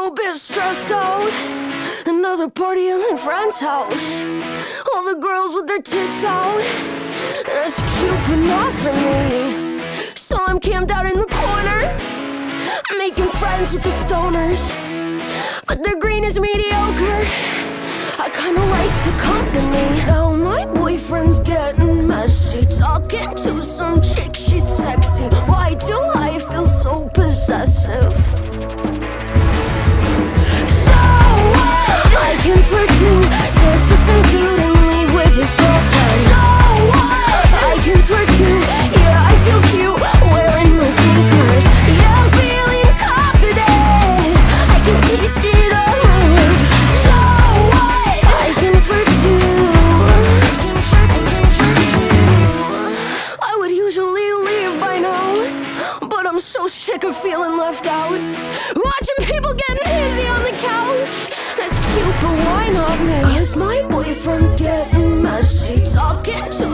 little bit stressed out. Another party at my friend's house. All the girls with their tits out. That's cute, but not for me. So I'm camped out in the corner, making friends with the stoners, but their green is mediocre. I kinda like the company. Now my boyfriend's getting messy, talking to some chick, she's sexy. Why do I feel so possessive? So I can flirt to dance with some dude and leave with his girlfriend. So I can flirt to, yeah, I feel cute wearing my sneakers. Yeah, I'm feeling confident, I can taste it on my lips. So I can flirt too. I would usually leave by now, but I'm so sick of feeling left out. Watching people getting busy on the couch. That's cute, but why not me? 'Cause my boyfriend's getting messy, talking to